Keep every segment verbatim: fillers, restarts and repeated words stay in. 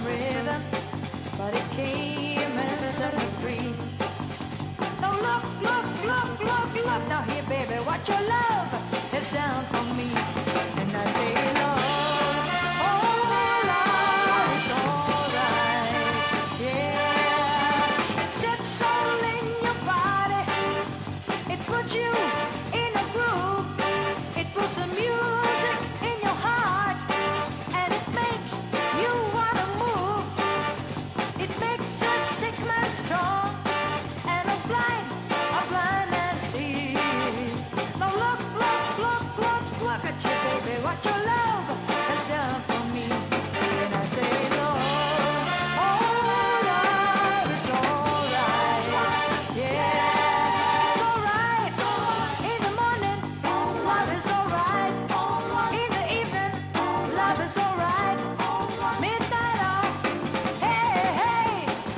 rhythm, but it came and set me free. Now look, look, look, look, look, now here baby, what your love has done for me. And I say love, oh love is alright, yeah. It sets soul in your body, it puts you in a groove, it puts the music in your heart, and it makes you wanna move. It makes a sick man strong, and a blind, a blind man see. Now look, look, look, look, look at you, baby, what your love has done for me. And I say, Lord, oh, love is alright, yeah, it's alright. In the morning, love is alright. In the evening, love is alright. Midnight hour, hey, hey.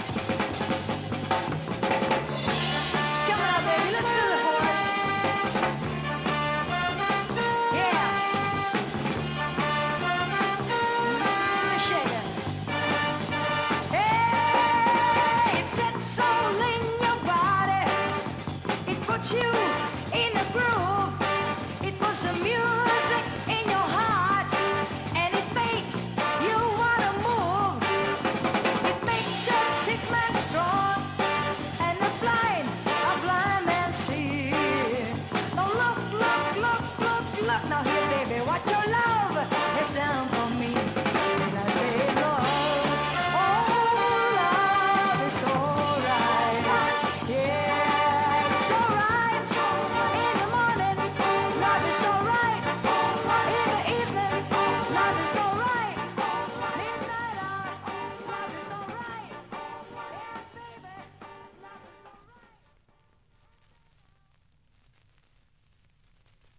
Come on, baby, let's do the chorus. Yeah. Mm, shake it. Hey, it sets soul in your body. It puts you in a groove. It puts the music in your heart, and it makes you wanna move. It makes a sick man strong, and a blind, a blind man see. Now look, look, look, look, look, now here baby, what your love has done